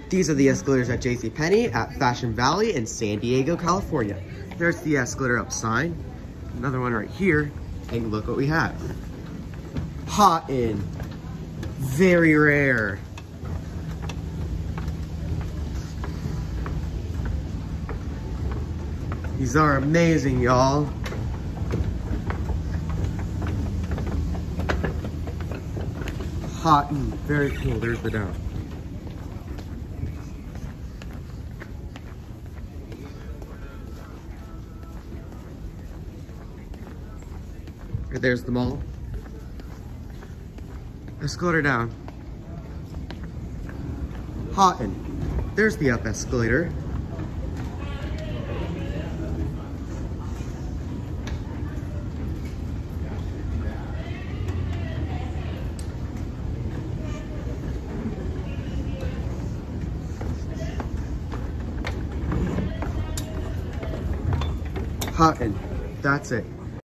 These are the escalators at JCPenney at Fashion Valley in San Diego, California. There's the escalator up sign. Another one right here. And look what we have. Haughton. Very rare. These are amazing, y'all. Haughton. Very cool. There's the down. There's the mall. Escalator down. Haughton. There's the up escalator. Haughton. That's it.